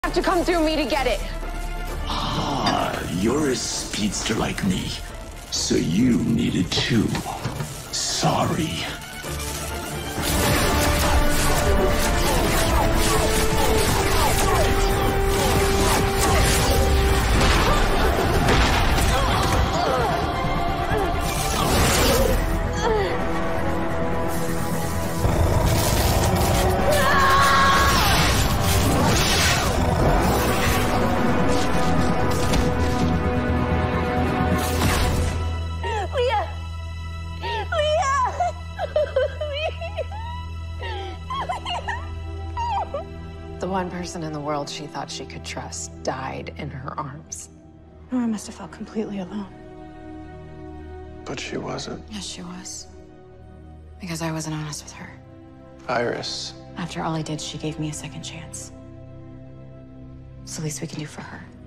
Have to come through me to get it. Ah, you're a speedster like me, so you need it too. Sorry. The one person in the world she thought she could trust died in her arms. Nora must have felt completely alone. But she wasn't. Yes, she was. Because I wasn't honest with her. Iris. After all I did, she gave me a second chance. It's the least we can do for her.